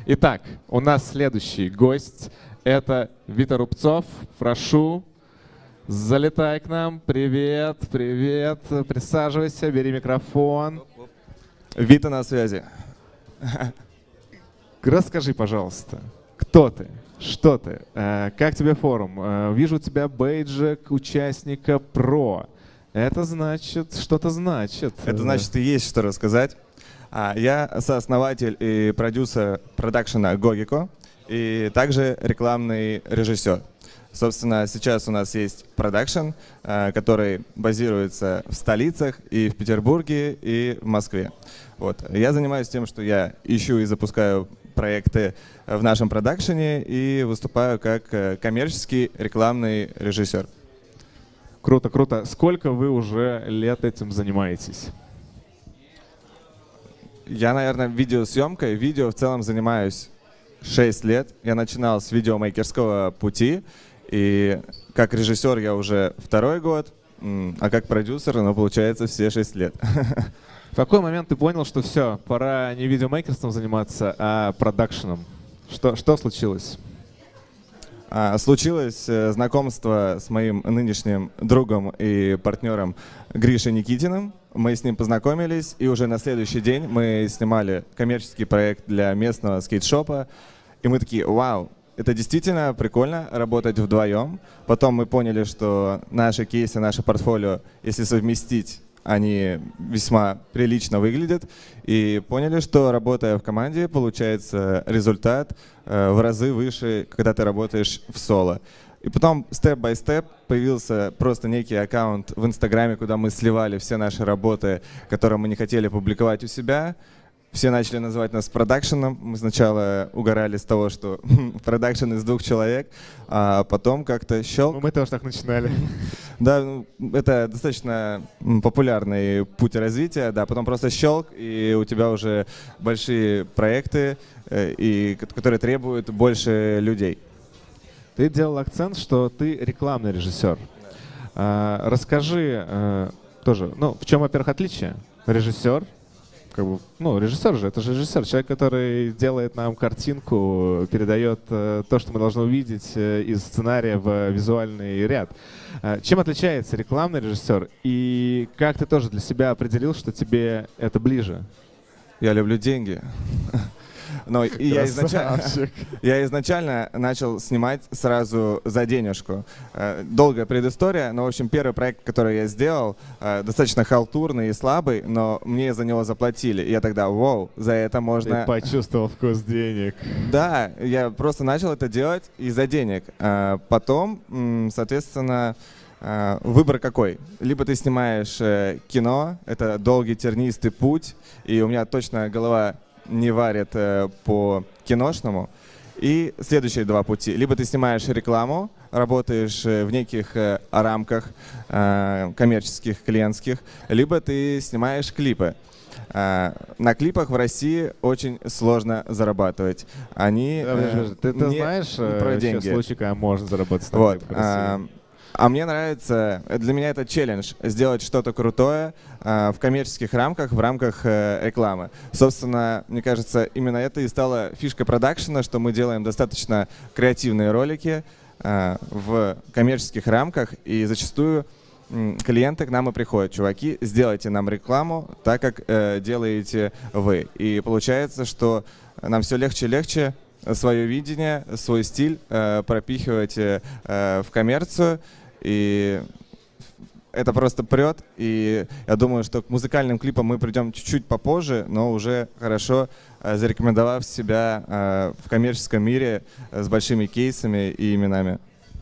Итак, у нас следующий гость. Это Вита Рубцов. Прошу, залетай к нам. Привет, привет. Присаживайся, бери микрофон. Вита на связи. Расскажи, пожалуйста, кто ты, что ты, как тебе форум? Вижу у тебя бейджик участника ПРО. Это значит, что-то значит. Это значит, и есть что рассказать. Я сооснователь и продюсер продакшена Gogiko и также рекламный режиссер. Собственно, сейчас у нас есть продакшн, который базируется в столицах и в Петербурге, и в Москве. Вот. Я занимаюсь тем, что я ищу и запускаю проекты в нашем продакшене и выступаю как коммерческий рекламный режиссер. Круто, круто. Сколько вы уже лет этим занимаетесь? Я, наверное, видеосъемкой. Видео в целом занимаюсь 6 лет. Я начинал с видеомейкерского пути. И как режиссер я уже 2-й год, а как продюсер, ну, получается, все 6 лет. В какой момент ты понял, что все, пора не видеомейкерством заниматься, а продакшеном? Что случилось? Случилось знакомство с моим нынешним другом и партнером Гришей Никитиным. Мы с ним познакомились, и уже на следующий день мы снимали коммерческий проект для местного скейтшопа. И мы такие: вау, это действительно прикольно работать вдвоем. Потом мы поняли, что наши кейсы, наше портфолио, если совместить, они весьма прилично выглядят. И поняли, что, работая в команде, получается результат в разы выше, когда ты работаешь в соло. И потом, степ-бай-степ, появился просто некий аккаунт в Инстаграме, куда мы сливали все наши работы, которые мы не хотели публиковать у себя. Все начали называть нас продакшеном. Мы сначала угорали с того, что продакшен из 2 человек, а потом как-то щелк. Ну, мы тоже так начинали. Да, это достаточно популярный путь развития. Да, потом просто щелк, и у тебя уже большие проекты, которые требуют больше людей. Ты делал акцент, что ты рекламный режиссер. Расскажи тоже, в чем, во-первых, отличие? Режиссер. Режиссер же, это же режиссер, человек, который делает нам картинку, передает то, что мы должны увидеть из сценария в визуальный ряд. Чем отличается рекламный режиссер, и как ты тоже для себя определил, что тебе это ближе? Я люблю деньги. Но я изначально начал снимать сразу за денежку. Долгая предыстория, но, в общем, первый проект, который я сделал, достаточно халтурный и слабый, но мне за него заплатили. И я тогда: вау, за это можно... Ты почувствовал вкус денег. Да, я просто начал это делать из-за денег. Потом, соответственно, выбор какой? Либо ты снимаешь кино, это долгий тернистый путь, и у меня точно голова не варит по киношному. И следующие 2 пути. Либо ты снимаешь рекламу, работаешь в неких рамках коммерческих, клиентских, либо ты снимаешь клипы. На клипах в России очень сложно зарабатывать. Они ты знаешь про деньги. Случай, когда можно заработать на вот. клипах в России? А мне нравится, для меня это челлендж, сделать что-то крутое в коммерческих рамках, в рамках рекламы. Собственно, мне кажется, именно это и стало фишкой продакшена, что мы делаем достаточно креативные ролики в коммерческих рамках, и зачастую клиенты к нам и приходят: чуваки, сделайте нам рекламу так, как делаете вы. И получается, что нам все легче и легче свое видение, свой стиль пропихивать в коммерцию. И это просто прет. И я думаю, что к музыкальным клипам мы придем чуть-чуть попозже, но уже хорошо зарекомендовав себя в коммерческом мире с большими кейсами и именами.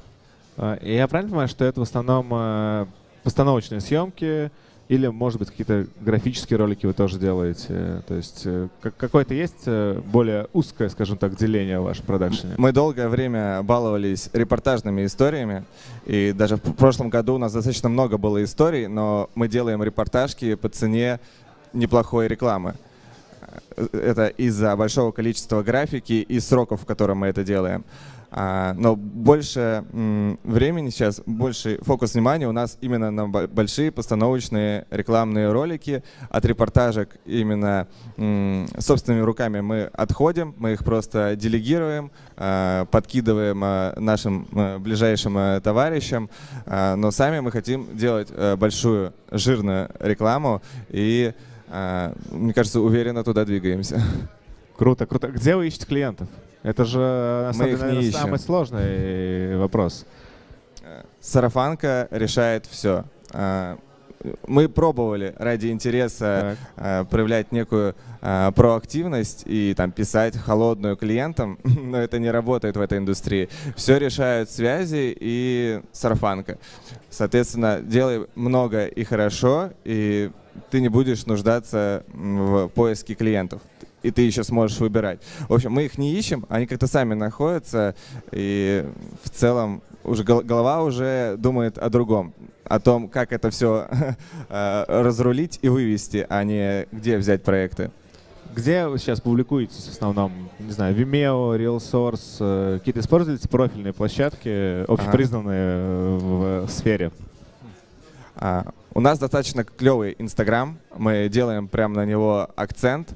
Я правильно понимаю, что это в основном постановочные съемки, или, может быть, какие-то графические ролики вы тоже делаете? То есть какое-то есть более узкое, скажем так, деление в вашем продакшене? Мы долгое время баловались репортажными историями. И даже в прошлом году у нас достаточно много было историй, но мы делаем репортажки по цене неплохой рекламы. Это из-за большого количества графики и сроков, в котором мы это делаем. Но больше времени сейчас, больше фокус внимания у нас именно на большие постановочные рекламные ролики. От репортажек именно собственными руками мы отходим, мы их просто делегируем, подкидываем нашим ближайшим товарищам, но сами мы хотим делать большую жирную рекламу и, мне кажется, уверенно туда двигаемся. Круто, круто. Где вы ищете клиентов? Это же, на самом деле, наверное, самый сложный вопрос. Сарафанка решает все. Мы пробовали ради интереса проявлять некую проактивность и там писать холодную клиентам, но это не работает в этой индустрии. Все решают связи и сарафанка. Соответственно, делай много и хорошо, и ты не будешь нуждаться в поиске клиентов. И ты еще сможешь выбирать. В общем, мы их не ищем, они как-то сами находятся, и в целом уже голова уже думает о другом, о том, как это все разрулить и вывести, а не где взять проекты. Где вы сейчас публикуетесь в основном? Не знаю, Vimeo, RealSource, какие-то используете профильные площадки, общепризнанные в сфере? У нас достаточно клевый Инстаграм, мы делаем прямо на него акцент,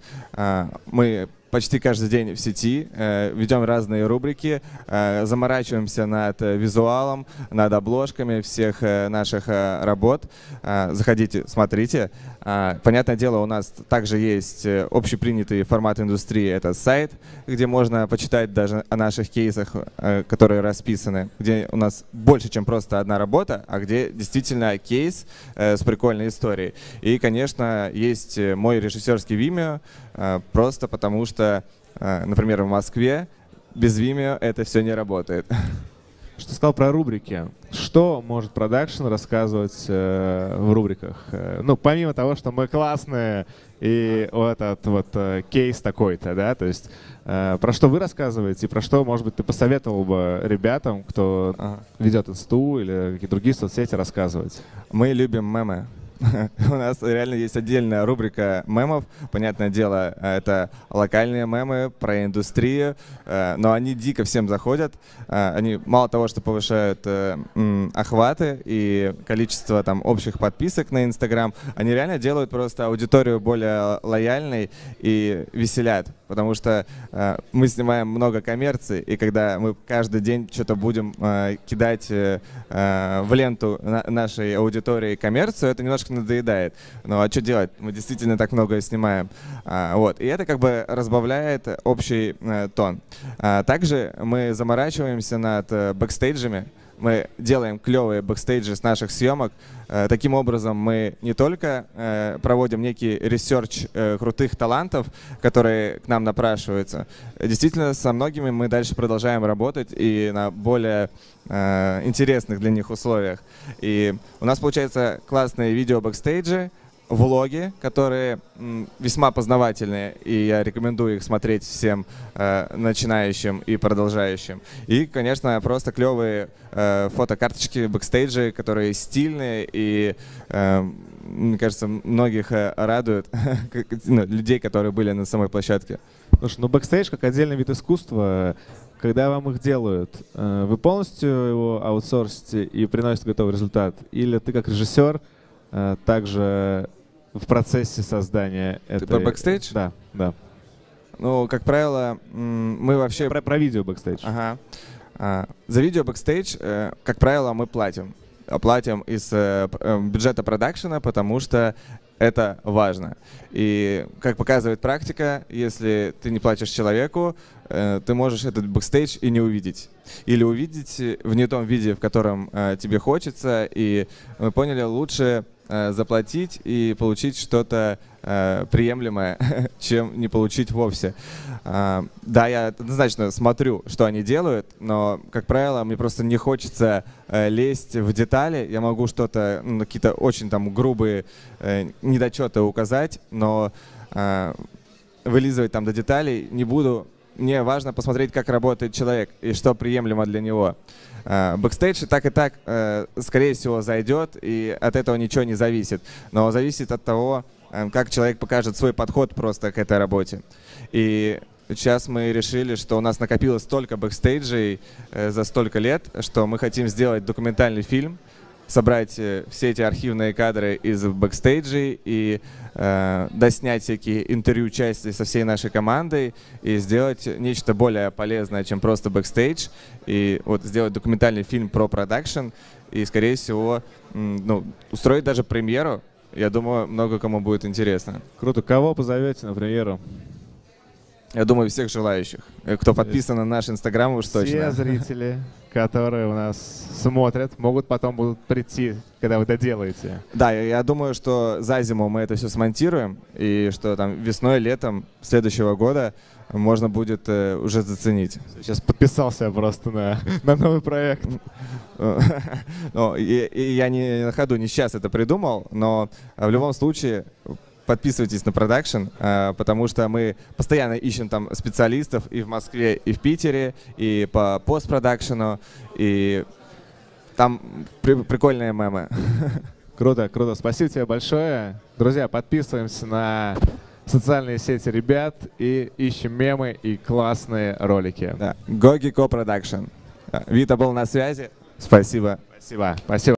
мы почти каждый день в сети, ведем разные рубрики, заморачиваемся над визуалом, над обложками всех наших работ. Заходите, смотрите. Понятное дело, у нас также есть общепринятый формат индустрии, это сайт, где можно почитать даже о наших кейсах, которые расписаны, где у нас больше, чем просто одна работа, а где действительно кейс с прикольной историей. И, конечно, есть мой режиссерский Vimeo, просто потому что, например, в Москве без Vimeo это все не работает. Что ты сказал про рубрики? Что может продакшн рассказывать в рубриках? Ну, помимо того, что мы классные и вот этот вот кейс такой-то, да, то есть про что вы рассказываете и про что, может быть, ты посоветовал бы ребятам, кто ведет инсту или какие-то другие соцсети, рассказывать? Мы любим мемы. У нас реально есть отдельная рубрика мемов. Понятное дело, это локальные мемы про индустрию, но они дико всем заходят. Они мало того, что повышают охваты и количество там общих подписок на Инстаграм, они реально делают просто аудиторию более лояльной и веселят. Потому что мы снимаем много коммерции, и когда мы каждый день что-то будем кидать в ленту нашей аудитории коммерцию, это немножко надоедает. Ну а что делать? Мы действительно так много снимаем. Вот. И это как бы разбавляет общий тон. Также мы заморачиваемся над бэкстейджами. Мы делаем клевые бэкстейджи с наших съемок. Таким образом, мы не только проводим некий ресерч крутых талантов, которые к нам напрашиваются. Действительно, со многими мы дальше продолжаем работать и на более интересных для них условиях. И у нас получаются классные видео-бэкстейджи, влоги, которые весьма познавательные, и я рекомендую их смотреть всем начинающим и продолжающим. И, конечно, просто клевые фотокарточки, бэкстейджи, которые стильные и, мне кажется, многих радуют, людей, которые были на самой площадке. Слушай, ну бэкстейдж как отдельный вид искусства, когда вам их делают, вы полностью его аутсорсите и приносите готовый результат? Или ты как режиссер также в процессе создания этой... Про бэкстейдж? Да, да. Ну, как правило, мы вообще... Про видео бэкстейдж. Ага. За видео бэкстейдж, как правило, мы платим. Платим из бюджета продакшена, потому что это важно. И, как показывает практика, если ты не платишь человеку, ты можешь этот бэкстейдж и не увидеть. Или увидеть в не том виде, в котором тебе хочется. И мы поняли, лучше заплатить и получить что-то приемлемое, чем не получить вовсе. Да, я однозначно смотрю, что они делают, но, как правило, мне просто не хочется лезть в детали. Я могу что-то, какие-то очень там грубые недочеты указать, но вылизывать там до деталей не буду. Мне важно посмотреть, как работает человек и что приемлемо для него. Бэкстейдж и так, скорее всего, зайдет, и от этого ничего не зависит. Но зависит от того, как человек покажет свой подход просто к этой работе. И сейчас мы решили, что у нас накопилось столько бэкстейджей за столько лет, что мы хотим сделать документальный фильм, собрать все эти архивные кадры из бэкстейджей и доснять всякие интервью части со всей нашей командой и сделать нечто более полезное, чем просто бэкстейдж, и вот сделать документальный фильм про продакшн и, скорее всего, ну, устроить даже премьеру. Я думаю, много кому будет интересно. Круто. Кого позовете на премьеру? Я думаю, всех желающих. Кто подписан на наш Инстаграм, уж точно. Все зрители, которые у нас смотрят, могут потом будут прийти, когда вы доделаете. Да, я думаю, что за зиму мы это все смонтируем, и что там весной, летом следующего года можно будет уже заценить. Сейчас подписался просто на новый проект. Я не на ходу, не сейчас это придумал, но в любом случае подписывайтесь на продакшн, потому что мы постоянно ищем там специалистов и в Москве, и в Питере, и по постпродакшену, и там прикольные мемы. Круто, круто. Спасибо тебе большое. Друзья, подписываемся на социальные сети ребят и ищем мемы и классные ролики. Да. Gogi Co Production. Вита был на связи. Спасибо. Спасибо. Спасибо.